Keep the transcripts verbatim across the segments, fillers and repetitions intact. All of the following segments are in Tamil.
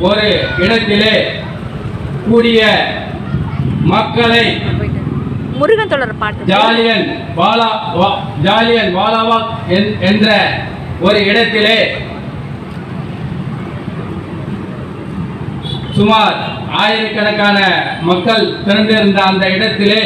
ஒரு இடத்திலே கூடிய மக்களை முருகன் தொடர் பாட்டு ஜாலியன் வாலா ஜாலியன் வாலாபாக் என்ற ஒரு இடத்திலே சுமார் ஆயிரக்கணக்கான மக்கள் திரண்டிருந்த அந்த இடத்திலே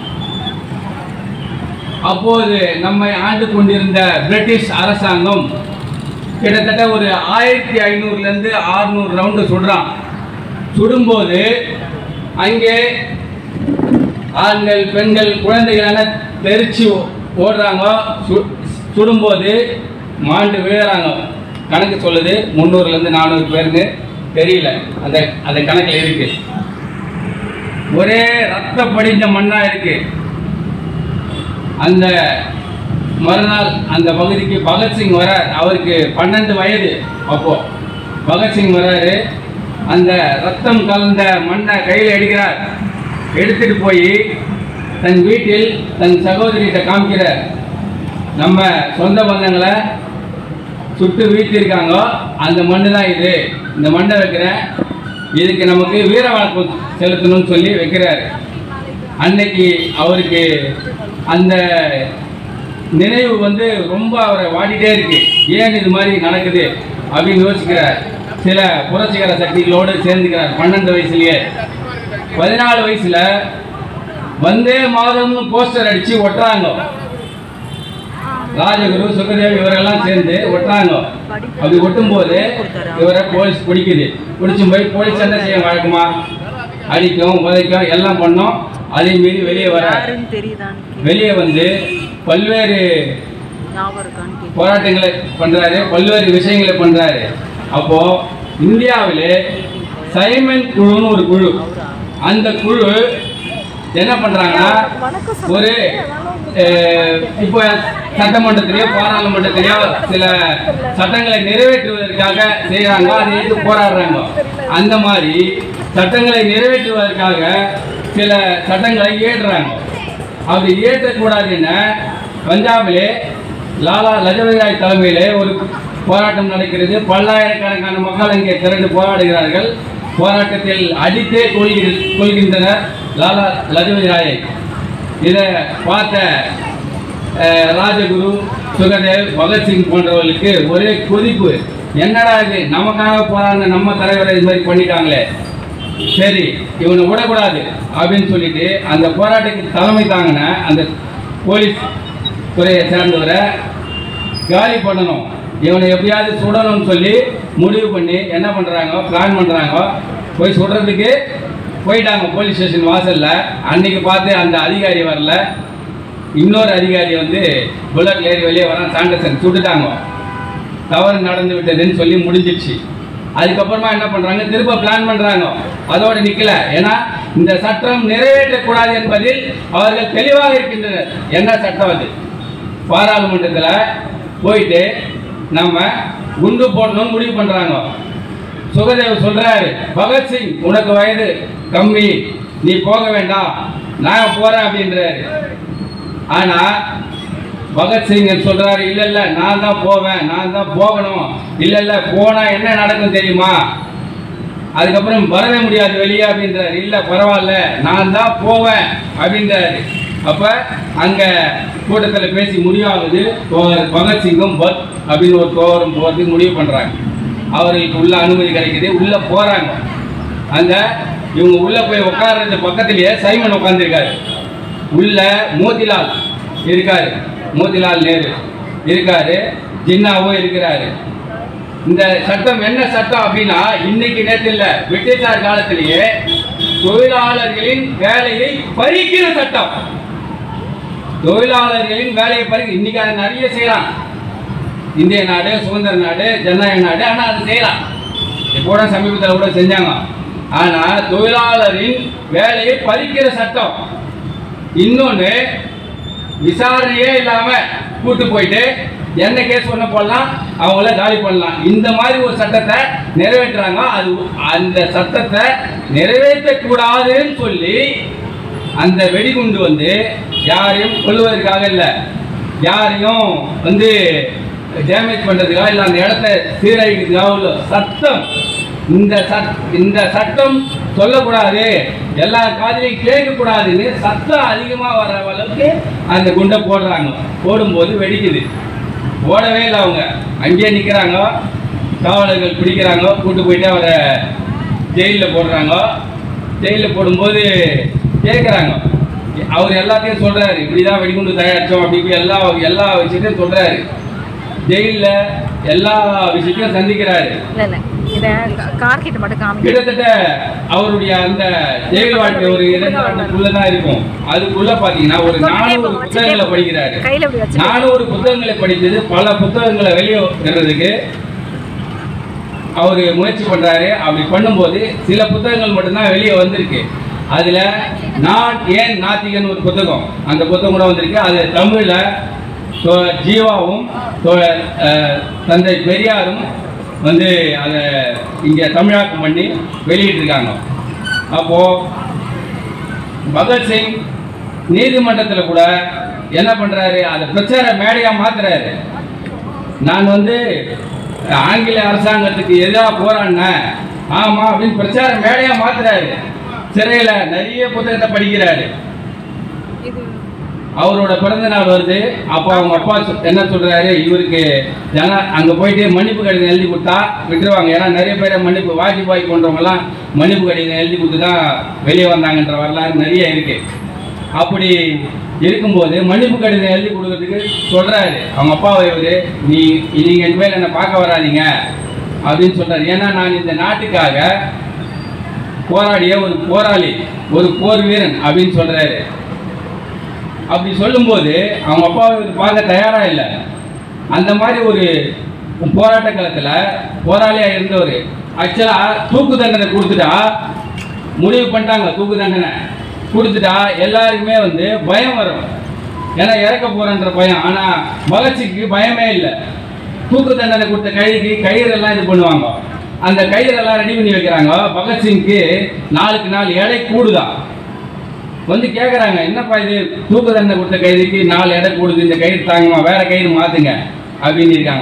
அப்போது நம்மை ஆண்டு கொண்டிருந்த பிரிட்டிஷ் அரசாங்கம் கிட்டத்தட்ட ஒரு ஆயிரத்தி ஐநூறுல இருந்து ஆறுநூறு ரவுண்டு சுடுறான். சுடும்போது அங்கே ஆண்கள் பெண்கள் குழந்தைகள தெரிச்சு ஓடுறாங்க. சுடும்போது மாண்டு விழுறாங்க. கணக்கு சொல்லுது முந்நூறுல இருந்து நானூறு பேருக்கு தெரியல, அந்த அந்த கணக்கில் இருக்கு. ஒரே ரத்த படிந்த மண்ணா இருக்கு. அந்த மறுநாள் அந்த பகுதிக்கு பகத்சிங் வரார். அவருக்கு பன்னெண்டு வயது. அப்போ பகத்சிங் வராரு. அந்த ரத்தம் கலந்த மண்ணை கையில் எடுக்கிறார். எடுத்துட்டு போய் தன் வீட்டில் தன் சகோதரிகிட்ட காமிக்கிறார். நம்ம சொந்த பந்தங்களை சுட்டு வீழ்த்திருக்காங்க, அந்த மண்ணு தான் இது, இந்த மண்ணை வைக்கிறேன், இதுக்கு நமக்கு வீர வணக்கம் செலுத்தணும்னு சொல்லி வைக்கிறார். அன்னைக்கு அவருக்கு அந்த நினைவு வந்து ரொம்ப அவரை வாடிட்டே இருக்கு. ஏன் இது மாதிரி நடக்குது அப்படின்னு யோசிக்கிறார். சில புரட்சிகர சக்திகளோடு சேர்ந்துக்கிறார். பன்னெண்டு வயசுலயே. பதினாலு வயசுல வந்தே மாதம்னு போஸ்டர் அடிச்சு ஒட்டுறாங்க. ராஜகுரு சுகதேவ் இவரெல்லாம் சேர்ந்து ஒட்டுறாங்க. அப்படி ஒட்டும் போது இவரை போலீஸ் பிடிக்குது. பிடிச்சும் போய் போலீஸ் என்ன செய்ய வழக்கமா அடிக்கும் உதைக்கும் எல்லாம் பண்ணோம். அதே மீறி வெளியே வர வெளியே வந்து பல்வேறு போராட்டங்களை பண்றாரு, பல்வேறு விஷயங்களை பண்றாரு. அப்போ இந்தியாவிலே சைமன் குழுன்னு ஒரு குழு, அந்த குழு என்ன பண்றாங்கன்னா ஒரு இப்போ சட்டமன்றத்திலேயோ பாராளுமன்றத்திலேயோ சில சட்டங்களை நிறைவேற்றுவதற்காக செய்யறாங்க, அதை எடுத்து போராடுறாங்க. அந்த மாதிரி சட்டங்களை நிறைவேற்றுவதற்காக சில சட்டங்களை ஏற்றுறாங்க. அப்படி ஏற்றக்கூடாதுன்னு பஞ்சாபிலே லாலா லஜபதி ராய் தலைமையிலே ஒரு போராட்டம் நடக்கிறது. பல்லாயிரக்கணக்கான மக்கள் அங்கே திரண்டு போராடுகிறார்கள். போராட்டத்தில் அடித்தே கொள்கின்றனர் லாலா லஜபதி ராயை. இதை பார்த்த ராஜகுரு சுகதேவ் பகத்சிங் போன்றவர்களுக்கு ஒரே கொதிப்பு. என்னடா இது, நமக்காக போராடின நம்ம தலைவரை இது மாதிரி பண்ணிட்டாங்களே, சரி இவனை விடக்கூடாது அப்படின்னு சொல்லிட்டு அந்த போராட்டத்துக்கு தலைமை தாங்கின அந்த போலீஸ் துறையை சேர்ந்தவரை காலி பண்ணணும், இவனை எப்படியாவது சுடணும்னு சொல்லி முடிவு பண்ணி என்ன பண்ணுறாங்க, பிளான் பண்ணுறாங்க. போய் சுடுறதுக்கு போயிட்டாங்க போலீஸ் ஸ்டேஷன் வாசலில். அன்னைக்கு பார்த்து அந்த அதிகாரி வரல, இன்னொரு அதிகாரி வந்து புல்லட் ஏறி வெளியே வரான். சாண்டர்சன் சுட்டுட்டாங்க. தவறு நடந்து விட்டதுன்னு சொல்லி முடிஞ்சிடுச்சு. அதுக்கப்புறமா என்ன பண்ணுறாங்க, திரும்ப பிளான் பண்ணுறாங்க. அதோடு நிற்கல. ஏன்னா இந்த சட்டம் நிறைவேற்றக்கூடாது என்பதில் அவர்கள் தெளிவாக இருக்கின்றனர். என்ன சட்டம் அது? பாராளுமன்றத்தில் போயிட்டு நம்ம குண்டு போடணும்னு முடிவு பண்ணுறாங்க. சுகதேவ் சொல்கிறாரு, பகத்சிங் உனக்கு வயது கம்மி, நீ போக வேண்டாம், நான் போகிறேன் அப்படின்றாரு. ஆனால் பகத்சிங் சொல்கிறாரு, இல்லை இல்லை நான் தான் போவேன், நான் தான் போகணும், இல்லை இல்லை போனால் என்ன நடக்கும் தெரியுமா, அதுக்கப்புறம் வரவே முடியாது வெளியே அப்படின்றாரு. இல்லை பரவாயில்ல நான் தான் போவேன் அப்படின்றாரு. அப்போ அங்கே கூட்டத்தில் பேசி முடிவாகுது. பகத்சிங்கும் பத் அப்படின்னு ஒரு தோரம் போகிறதுக்கு முடிவு பண்ணுறாங்க. அவர்களுக்கு உள்ள அனுமதி கிடைக்குது. உள்ளே போகிறாங்க. அந்த இவங்க உள்ளே போய் உட்கார்றது பக்கத்திலேயே சைமன் உட்காந்துருக்காரு. உள்ள மோதிலால் இருக்காரு, மோதிலால் நேரு இருக்காரு, ஜின்னாவும் இருக்கிறாரு. இந்த சட்டம் என்ன சட்டம் அப்படின்னா, இன்னைக்கு நேற்று இல்லை, பிரிட்டிஷார் காலத்திலேயே தொழிலாளர்களின் வேலையை பறிக்கிற சட்டம். தொழிலாளர்களின் வேலையை பறிக்க இன்னைக்கு அதை நிறைய செய்யலாம். இந்திய நாடு, சுதந்திர நாடு, ஜனநாயக நாடு, ஆனால் அது செய்யலாம். இப்போ சமீபத்தில் கூட செஞ்சாங்க. ஆனால் தொழிலாளரின் வேலையை பறிக்கிற சட்டம். இன்னொன்று, விசாரணையே இல்லாமல் கூட்டு போயிட்டு என்ன கேஸ் ஒன்று போடலாம், அவங்கள காலி பண்ணலாம். இந்த மாதிரி ஒரு சட்டத்தை நிறைவேற்றுறாங்க. அது அந்த சட்டத்தை நிறைவேற்றக்கூடாதுன்னு சொல்லி அந்த வெடிகுண்டு வந்து யாரையும் கொள்வதற்காக இல்லை, யாரையும் வந்து டேமேஜ் பண்ணுறதுக்காக இல்லை, அந்த இடத்த சீரழிக்கிறதுக்காக உள்ள சட்டம். இந்த சட் இந்த சட்டம் சொல்லக்கூடாது, எல்லா காதிலையும் கேட்கக்கூடாதுன்னு சத்தம் அதிகமாக வர்ற அளவுக்கு அந்த குண்டை போடுறாங்க. போடும்போது வெடிக்குது. ஓடவே இல்லை, அவங்க அங்கேயே நிற்கிறாங்க. காவலர்கள் பிடிக்கிறாங்க, கூட்டு போயிட்டு அவரை ஜெயிலில் போடுறாங்க. ஜெயிலில் போடும்போது கேட்குறாங்க, அவர் எல்லாத்தையும் சொல்கிறாரு, இப்படி தான் வெடிகுண்டு தயாரித்தோம் அப்படி இப்படி எல்லா எல்லா விஷயத்தையும் சொல்கிறாரு. ஜெயிலில் எல்லா விஷயத்தையும் சந்திக்கிறாரு. கிட்டத்தட்ட அவருடைய அந்த ஜெயில் வாழ்க்கை ஒரு இரண்டு ஆண்டுக்குள்ளதான் இருக்கும். அதுக்குள்ள பாத்தீங்கன்னா ஒரு நானூறு புத்தகங்களை படிக்கிறாரு. நானூறு புத்தகங்களை படித்தது பல புத்தகங்களை வெளியே வர்றதுக்கு அவரு முயற்சி பண்றாரு. அப்படி பண்ணும்போது சில புத்தகங்கள் மட்டும்தான் வெளியே வந்திருக்கு. அதுல நான் ஏன் நாத்திகன் ஒரு புத்தகம், அந்த புத்தகம் கூட வந்திருக்கு. அது தமிழ்ல ஜீவாவும் தந்தை பெரியாரும் வந்து அதை இங்கே தமிழாக்கம் பண்ணி வெளியிட்டிருக்காங்க. அப்போது பகத்சிங் நீதிமன்றத்தில் கூட என்ன பண்ணுறாரு, அதை பிரச்சார மேடையாக மாற்றுறாரு. நான் வந்து ஆங்கில அரசாங்கத்துக்கு எதிராக போராடினேன், ஆமாம் அப்படின்னு பிரச்சார மேடையாக மாற்றுறாரு. சிறையில் நிறைய புத்தகத்தை படிக்கிறாரு. அவரோட பிறந்த நாள் வருது. அப்போ அவங்க அப்பா என்ன சொல்றாரு, இவருக்கு ஜன அங்கே போயிட்டு மன்னிப்பு கடிதம் எழுதி கொடுத்தா விட்டுருவாங்க. ஏன்னா நிறைய பேரை மன்னிப்பு வாஜ்பாய் போன்றவங்கலாம் மன்னிப்பு கடிதம் எழுதி கொடுத்து தான் வெளியே வந்தாங்கன்ற வரலாறு நிறைய இருக்கு. அப்படி இருக்கும்போது மன்னிப்பு கடிதம் எழுதி கொடுக்கறதுக்கு சொல்றாரு அவங்க அப்பாவை, இவரு நீ நீங்க இனிமேல் என்னை பார்க்க வராதிங்க அப்படின்னு சொல்றாரு. ஏன்னா நான் இந்த நாட்டுக்காக போராடிய ஒரு போராளி, ஒரு போர் வீரன் அப்படின்னு சொல்றாரு. அப்படி சொல்லும்போது அவங்க அப்பாவை பார்க்க தயாரா இல்லை. அந்த மாதிரி ஒரு போராட்ட காலத்தில் போராளியா இருந்தவர் ஆக்சுவலா தூக்கு தண்டனை கொடுத்துட்டா முடிவு பண்ணிட்டாங்க. தூக்கு தண்டனை கொடுத்துட்டா எல்லாருக்குமே வந்து பயம் வரும், ஏன்னா இறக்க போறன்ற பயம். ஆனா பகத்சிங்க்கு பயமே இல்லை. தூக்கு தண்டனை கொடுத்த கைதிக்கு கயிறெல்லாம் இது பண்ணுவாங்க. அந்த கயிறெல்லாம் ரெடி பண்ணி வைக்கிறாங்க. பகத்சிங்க்கு நாளுக்கு நாள் எடை கூடுதான். வந்து கேட்குறாங்க, என்னப்பா இது தூக்கு தண்டனை கொடுத்த கைதிக்கு நாலு எடை கூடுது, இந்த கயிறு தாங்குமா, வேற கயிறு மாத்துங்க அப்படின்னு இருக்காங்க.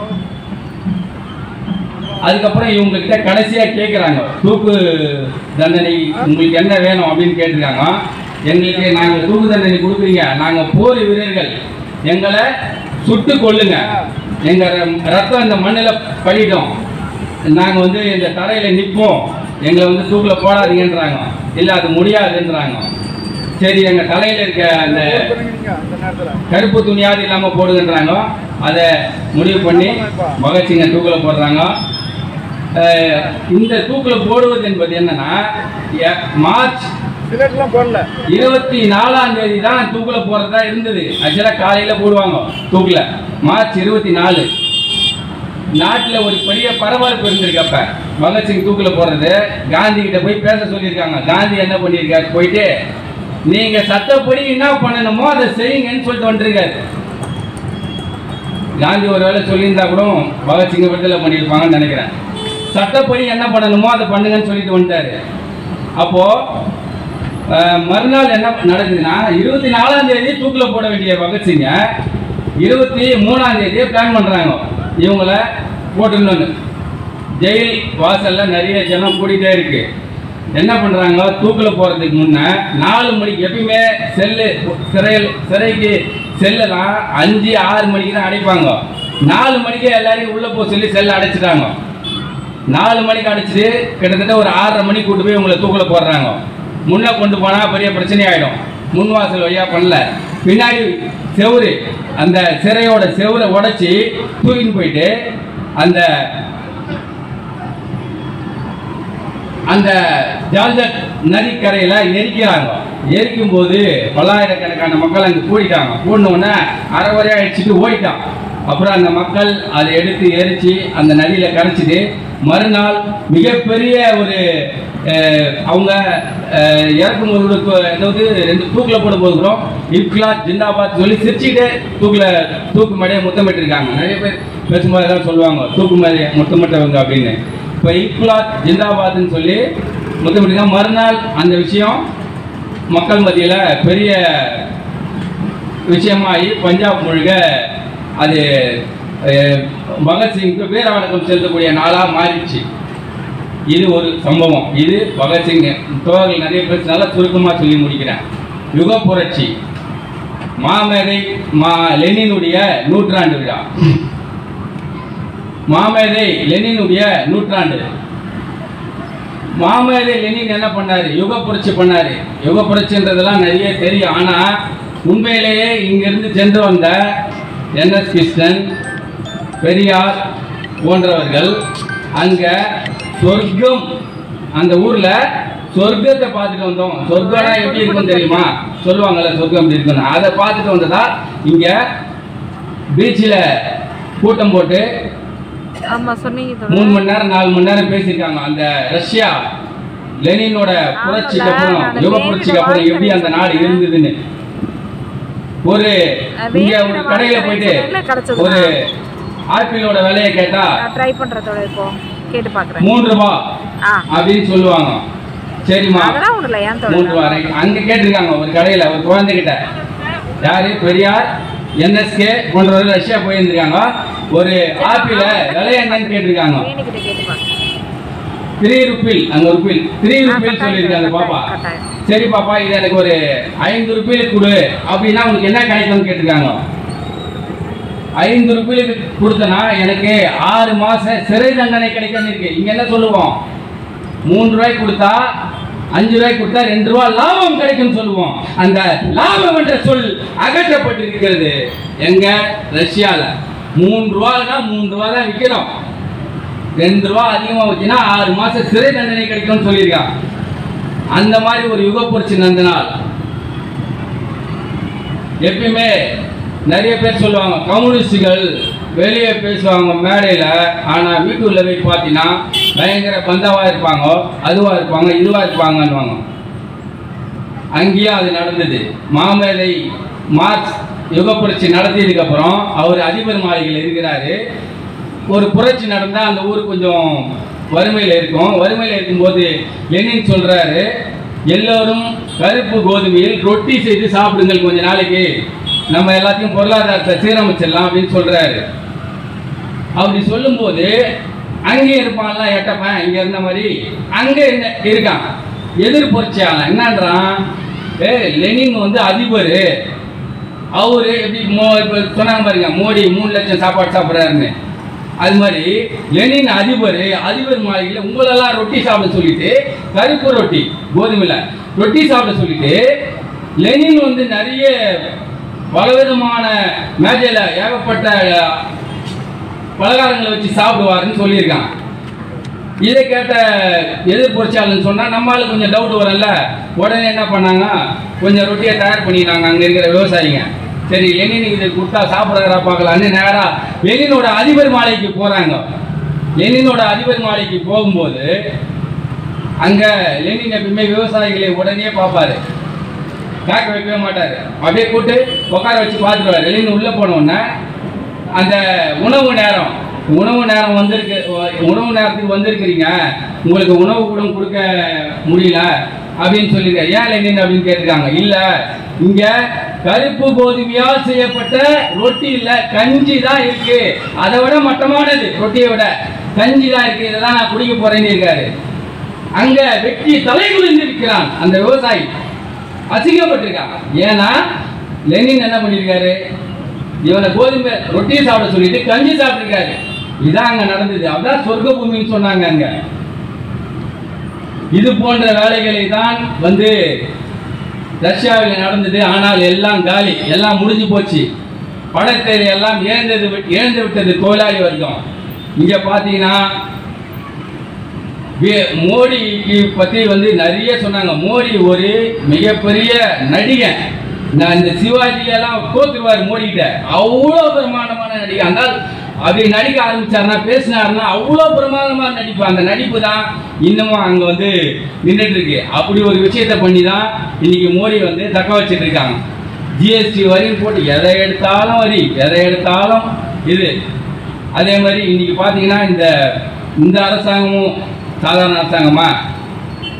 அதுக்கப்புறம் இவங்க கிட்ட கடைசியா கேட்குறாங்க, தூக்கு தண்டனை உங்களுக்கு என்ன வேணும் அப்படின்னு கேட்டிருக்காங்க. எங்களுக்கு நாங்கள் தூக்கு தண்டனை கொடுக்குறீங்க, நாங்கள் போர் வீரர்கள், எங்களை சுட்டு கொள்ளுங்க, எங்க ரத்தம் இந்த மண்ணில் படிட்டோம், நாங்கள் வந்து இந்த தரையில் நிற்போம், எங்களை வந்து தூக்கில் போடாதீங்கன்றாங்க. இல்லை அது முடியாதுன்றாங்க. சரி எங்கள் தலையில் இருக்க அந்த கருப்பு துணியாவது இல்லாமல் போடுங்கன்றாங்க. அதை முடிவு பண்ணி பகத்சிங்கை தூக்கில் போடுறாங்க. இந்த தூக்கில் போடுவது என்பது என்னன்னா, மார்ச் இருபத்தி நாலாம் தேதி தான் தூக்கில் போடுறதா இருந்தது. ஆக்சுவலாக காலையில் போடுவாங்க தூக்கில். மார்ச் இருபத்தி நாலு நாட்டில் ஒரு பெரிய பரபரப்பு இருந்திருக்கு. அப்ப பகத்சிங் தூக்கில் போடுறது காந்தி கிட்ட போய் பேச சொல்லியிருக்காங்க. காந்தி என்ன பண்ணியிருக்காரு, போயிட்டு நீங்க சட்டப்படி என்ன பண்ணணுமோ அதை செய்யுங்கன்னு சொல்லிட்டு வந்துருக்காரு. காந்தி ஒரு வேலை சொல்லியிருந்தா கூட பகத்சிங்கை விடுதலை பண்ணியிருப்பாங்கன்னு நினைக்கிறேன். சட்டப்படி என்ன பண்ணணுமோ அதை பண்ணுங்கன்னு சொல்லிட்டு வந்துட்டாரு. அப்போ மறுநாள் என்ன நடக்குதுன்னா, இருபத்தி நாலாம் தேதி தூக்கில் போட வேண்டிய பகத்சிங்க இருபத்தி மூணாம் தேதியே பிளான் பண்றாங்க இவங்களை போட்டுன்னு. ஜெயில் வாசல்ல நிறைய ஜனம் கூட்டிகிட்டே இருக்கு. என்ன பண்றாங்க, தூக்கில் போறதுக்கு முன்ன நாலு மணிக்கு எப்பயுமே செல்லு சிறையில் சிறைக்கு செல்லாம் அஞ்சு ஆறு மணிக்கு தான் அடைப்பாங்க. நாலு மணிக்கு எல்லாரையும் உள்ள போக சொல்லி செல்ல அடைச்சிட்டாங்க. நாலு மணிக்கு அடைச்சிட்டு கிட்டத்தட்ட ஒரு ஆறரை மணிக்கு கூட்டு போய் உங்களை தூக்கில் போடுறாங்க. முன்னே கொண்டு போனால் பெரிய பிரச்சனை ஆகிடும். முன் வாசல் வழியாக பண்ணல, பின்னாடி செவுரு அந்த சிறையோட செவுரை உடைச்சி தூக்கின்னு போயிட்டு அந்த அந்த ஜார்ஜட் நதிக்கரையில் எரிக்கிறாங்க. எரிக்கும் போது பல்லாயிரக்கணக்கான மக்கள் அங்கே கூடிட்டாங்க. கூடினோடனே அரைவரையாக அடிச்சுட்டு ஓடிட்டான். அப்புறம் அந்த மக்கள் அதை எடுத்து எரித்து அந்த நதியில் கரைச்சிட்டு மறுநாள் மிகப்பெரிய ஒரு அவங்க இறக்கும்போது ஏதாவது ரெண்டு தூக்கில் போட போகிறோம், இப்லாத் ஜிந்தாபாத் சொல்லி சிரிச்சுக்கிட்டே தூக்கில் தூக்கு மேடையை முத்தமிட்டிருக்காங்க. நிறைய பேர் பேசும்போது தான் சொல்லுவாங்க தூக்கு மேடையை முத்தமிட்டவங்க அப்படின்னு. இப்போ இப்லாத் ஜிந்தாபாத்னு சொல்லி முத்தமிட்டிருக்காங்க. மறுநாள் அந்த விஷயம் மக்கள் மத்தியில் பெரிய விஷயமாகி பஞ்சாப் முழுக்க அது பகத்சிங்க்கு வீர வணக்கம் செலுத்தக்கூடிய நாளாக மாறிடுச்சு. இது ஒரு சம்பவம். இது பகத்சிங். தோழர்கள் நிறைய பேர் நல்லா சுருக்கமாக சொல்லி முடிக்கிறேன். யுக புரட்சி மாமேதை மா லெனினுடைய நூற்றாண்டு விழா. மாமேதை லெனினுடைய நூற்றாண்டு. மாமேதை லெனின் என்ன பண்ணாரு? யுக புரட்சி பண்ணாரு. யுக புரட்சின்றதெல்லாம் நிறைய தெரியும். ஆனா உண்மையிலேயே இங்கிருந்து சென்று வந்த என் எஸ் கிருஷ்ணன், பெரியார் போன்றவர்கள் அங்க சொர்க்கம், அந்த ஊர்ல சொர்க்கத்தை பார்த்துட்டு வந்தோம். சொர்க்கம்னா எப்படி இருக்கும் தெரியுமா? சொல்லுவாங்கல்ல சொர்க்கம் எப்படி இருக்குன்னு. அதை பார்த்துட்டு வந்ததா இங்க பீச்சில் கூட்டம் போட்டு மூணு மணி நேரம் நாலு மணி நேரம் பேசியிருக்காங்க. அந்த ரஷ்யா லெனினோட புரட்சிக்கு அப்புறம், யுக புரட்சிக்கு அப்புறம் எப்படி அந்த நாடு இருந்ததுன்னு. ஒரு இங்க ஒரு கடையில போயிட்டு ஒரு ஆப்பிளோட விலையை கேட்டா ட்ரை பண்றதோட இப்போ கேட்டு பாக்குறேன் மூன்று ரூபாய் அப்படின்னு சொல்லுவாங்க. சரிம்மா மூன்று ரூபாய் அங்க கேட்டிருக்காங்க ஒரு கடையில ஒரு குழந்தைகிட்ட. யாரு? பெரியார், என்எஸ்கே போன்றவர்கள் ரஷ்யா போயிருந்திருக்காங்க. ஒரு ஆப்பிள விலை என்னன்னு கேட்டிருக்காங்க. த்ரீ ருபீல், அங்க ருபீல் த்ரீ ருபீல் சொல்லியிருக்காங்க பாப்பா. சரி பாப்பா, இது எனக்கு ஒரு ஐந்து ருபீலுக்கு கொடு அப்படின்னா உனக்கு என்ன கிடைக்கும்னு கேட்டிருக்காங்க. ஐந்து ருபீலுக்கு கொடுத்தனா எனக்கு ஆறு மாசம் சிறை தண்டனை கிடைக்கும் இருக்கு. இங்க என்ன சொல்லுவோம்? மூன்று ரூபாய் கொடுத்தா அஞ்சு ரூபாய் கொடுத்தா ரெண்டு ரூபாய் லாபம் கிடைக்கும் சொல்லுவோம். அந்த லாபம் என்ற சொல் அகற்றப்பட்டிருக்கிறது. எங்க? ரஷ்யால. மூன்று ரூபாய்னா மூன்று ரூபாய் தான் விற்கிறோம். ரெண்டு ரூபாய் அதிகமா வச்சுன்னா ஆறு மாசம் சிறை தண்டனை கிடைக்கும்னு சொல்லியிருக்கான். அந்த மாதிரி ஒரு யுக புரட்சி நடந்த நாள். எப்பயுமே நிறைய பேர் சொல்லுவாங்க கம்யூனிஸ்டுகள் வெளியே பேசுவாங்க மேடையில், ஆனால் வீட்டுள்ள போய் பார்த்தீங்கன்னா பயங்கர பந்தாவாக இருப்பாங்க, அதுவாக இருப்பாங்க, இதுவாக இருப்பாங்கன்னுவாங்க. அங்கேயும் அது நடந்தது. மாமேதை மார்க்ஸ் யுக புரட்சி நடத்தியதுக்கப்புறம் அவர் அதிபர் மாளிகையில் இருக்கிறாரு. ஒரு புரட்சி நடந்தால் அந்த ஊர் கொஞ்சம் வறுமையில் இருக்கும். வறுமையில் இருக்கும்போது லெனின் சொல்கிறாரு, எல்லோரும் கருப்பு கோதுமையில் ரொட்டி செய்து சாப்பிடுங்கள், கொஞ்ச நாளைக்கு நம்ம எல்லாத்தையும் பொருளாதாரத்தை சீரமைச்சிடலாம் அப்படின்னு சொல்றாரு. அப்படி சொல்லும்போது அங்கே இருப்பான்ல எட்டப்பன், இங்க இருந்த மாதிரி அங்கே இருக்கான் எதிர் புரட்சியாளன். என்னன்றான்? ஏ லெனின் வந்து அதிபர், அவரு எப்படி மோ இப்போ சொன்னாங்க பாருங்க, மோடி மூணு லட்சம் சாப்பாடு சாப்பிட்றாருன்னு. அது மாதிரி லெனின் அதிபர், அதிபர் மாளிகையில் உங்களெல்லாம் ரொட்டி சாப்பிட சொல்லிட்டு, கருப்பு ரொட்டி கோதுமையில் ரொட்டி சாப்பிட சொல்லிட்டு, லெனின் வந்து நிறைய பலவிதமான மேஜையில் ஏகப்பட்ட பலகாரங்களை வச்சு சாப்பிடுவாருன்னு சொல்லியிருக்கான். இதை கேட்ட எதிர் புரட்சியாளர்னு சொன்னால் நம்மளால கொஞ்சம் டவுட் வரல. உடனே என்ன பண்ணாங்க, கொஞ்சம் ரொட்டியை தயார் பண்ணிட்டாங்க அங்கே இருக்கிற விவசாயிங்க. சரி லெனின் இதை கொடுத்தா சாப்பிட்றா பார்க்கலான்னு நேராக லெனினோட அதிபர் மாளிகைக்கு போகிறாங்க. லெனினோட அதிபர் மாளிகைக்கு போகும்போது அங்கே லெனின் எப்பயுமே விவசாயிகளை உடனே பார்ப்பாரு, காக்க வைக்கவே மாட்டார். அப்படியே கூட்டு உட்கார வச்சு பார்த்துருவார். லெனின் உள்ளே போனோடனே அந்த உணவு நேரம் உணவு நேரம் வந்திருக்கு, உணவு நேரத்துக்கு வந்திருக்கிறீங்க, உங்களுக்கு உணவு கூட கொடுக்க முடியல அப்படின்னு சொல்லியிருக்காரு. ஏன் லெனின் அப்படின்னு கேட்டிருக்காங்க. இல்லை, இங்கே கருப்பு கோதுமையால் செய்யப்பட்ட ரொட்டி இல்லை, கஞ்சி தான் இருக்கு. அதை விட மட்டமானது, ரொட்டியை விட கஞ்சி தான் இருக்கு, இதெல்லாம் நான் குடிக்க போறேன்னு இருக்காரு. அங்க வெட்டி தலை குளிந்து இருக்கிறான் அந்த விவசாயி, அசிங்கப்பட்டிருக்காங்க. ஏன்னா லெனின் என்ன பண்ணியிருக்காரு, இவனை கோதுமை ரொட்டியை சாப்பிட சொல்லிட்டு கஞ்சி சாப்பிட்டிருக்காரு. இதான் அங்க நடந்தது. அதான் சொர்க்க பூமின்னு சொன்னாங்க. அங்க இது போன்ற வேலைகளை தான் வந்து ரஷ்யாவில் நடந்தது. ஆனால் எல்லாம் காலி, எல்லாம் முடிஞ்சு போச்சு. படத்தேரி எல்லாம் இழந்தது இழந்து விட்டது தொழிலாளி வர்க்கம். இங்க பாத்தீங்கன்னா மோடிக்கு பத்தி வந்து நிறைய சொன்னாங்க. மோடி ஒரு மிகப்பெரிய நடிகன். நான் இந்த சிவாஜி எல்லாம் தோத்துருவார் மோடி கிட்ட. அவ்வளோ பிரமாண்டமான நடிகை. ஆனால் அப்படி நடிக்க ஆரம்பிச்சாருன்னா, பேசினாருன்னா அவ்வளோ பிரமாதமான நடிப்பு. அந்த நடிப்பு தான் இன்னமும் அங்கே வந்து நின்றுட்டு இருக்கு. அப்படி ஒரு விஷயத்தை பண்ணி தான் இன்னைக்கு மோடி வந்து தக்க வச்சுட்டு இருக்காங்க. ஜிஎஸ்டி வரின்னு போட்டு எதை எடுத்தாலும் வரி, எதை எடுத்தாலும் இது. அதே மாதிரி இன்னைக்கு பார்த்தீங்கன்னா இந்த இந்த அரசாங்கமும் சாதாரண அரசாங்கமா,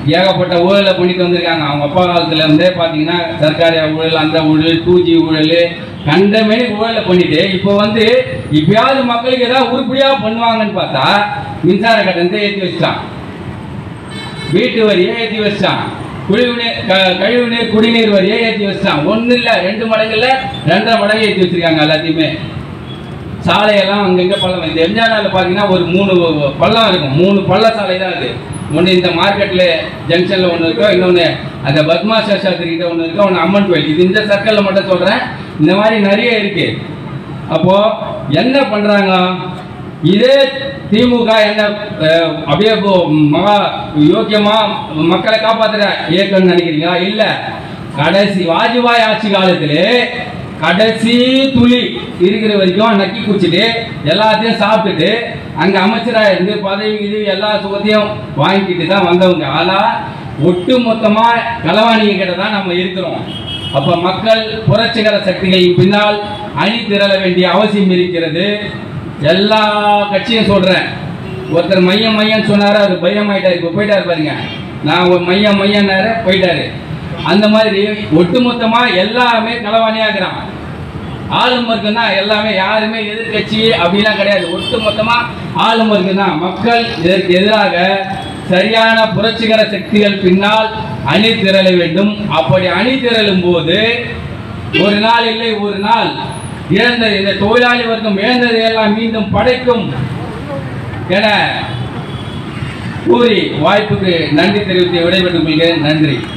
ஏகப்பட்ட ஊழலை பண்ணிட்டு வந்திருக்காங்க. அவங்க அப்பா காலத்துல இருந்தே பார்த்தீங்கன்னா சர்க்காரி ஊழல், அந்த ஊழல், டூ ஜி ஊழல், கண்டமே ஊழலை பண்ணிட்டு இப்போ வந்து இப்பயாவது மக்களுக்கு ஏதாவது உருப்படியா பண்ணுவாங்கன்னு பார்த்தா மின்சார கட்டணத்தை ஏற்றி வச்சிட்டான், வீட்டு வரியை ஏற்றி வச்சிட்டான், குழிவுநீர் கழிவுநீர் குடிநீர் வரியை ஏற்றி வச்சிட்டான். ஒன்றும் இல்லை, ரெண்டு மடங்குல ரெண்டரை மடங்கு ஏற்றி வச்சிருக்காங்க எல்லாத்தையுமே. சாலையெல்லாம் அங்கங்கே பள்ளம். இந்த எம்ஜிஆர் பார்த்தீங்கன்னா ஒரு மூணு பள்ளம் இருக்கும், மூணு பள்ள சாலை தான் அது. ஒன்று இந்த மார்க்கெட்டில் ஜங்ஷனில் ஒன்று இருக்கோ, இன்னொன்று அந்த பத்மா சாஸ்திரிகிட்ட ஒன்று இருக்கோ, ஒன்று அம்மன் கோயில். இது இந்த சர்க்கிளில் மட்டும் சொல்கிறேன். இந்த மாதிரி நிறைய இருக்கு. அப்போது என்ன பண்ணுறாங்க, இதே திமுக என்ன அப்படியே மகா யோக்கியமாக மக்களை காப்பாற்றுற இயக்கம்னு நினைக்கிறீங்களா? இல்லை. கடைசி வாஜ்பாய் ஆட்சி காலத்திலே கடைசி துளி இருக்கிற வரைக்கும் நக்கி குடிச்சிட்டு எல்லாத்தையும் சாப்பிட்டுட்டு அங்கே அமைச்சராக இருந்து பதவி இது எல்லா சுகத்தையும் வாங்கிக்கிட்டு தான் வந்தவங்க. ஆனால் ஒட்டு மொத்தமாக களவாணிங்க கிட்ட தான் நம்ம இருக்கிறோம். அப்போ மக்கள் புரட்சிகர சக்திகளின் பின்னால் அணி திரள வேண்டிய அவசியம் இருக்கிறது. எல்லா கட்சியும் சொல்கிறேன். ஒருத்தர் மையம் மையம் சொன்னார், அவர் பயம் ஆகிட்டார், இப்போ போயிட்டாரு பாருங்க. நான் ஒரு மையம் மையன்னாரு போயிட்டாரு. அந்த மாதிரி ஒட்டுமொத்தமாக எல்லாமே களவாணியாகிறான். ஆளும் வர்க்கம் தான் எல்லாமே, யாருமே எதிர்கட்சி அப்படிலாம் கிடையாது. ஒட்டு மொத்தமாக ஆளும் வர்க்கம் தான். மக்கள் இதற்கு எதிராக சரியான புரட்சிகர சக்திகள் பின்னால் அணி திரள வேண்டும். அப்படி அணி திரளும் போது ஒரு நாள் இல்லை ஒரு நாள் இழந்தது இந்த தொழிலாளி வர்க்கம் இழந்ததை எல்லாம் மீண்டும் படைக்கும் என கூறி வாய்ப்புக்கு நன்றி தெரிவித்து விடைபெற்று கொள்கிறேன். நன்றி.